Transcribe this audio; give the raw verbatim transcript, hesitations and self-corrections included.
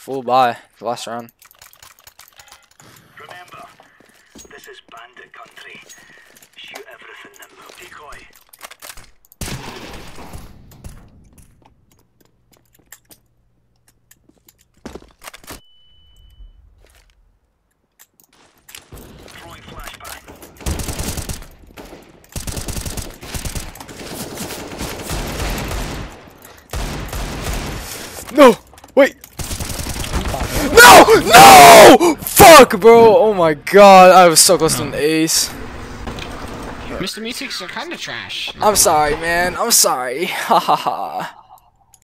full buy the last round. Remember, this is bandit country. Shoot everything that moves. Decoy. Throwing flashbang. No! Wait! No! No! Fuck, bro! Oh my god, I was so close to an ace. Mister Meeseeks are kinda trash. I'm sorry, man. I'm sorry. Ha ha ha.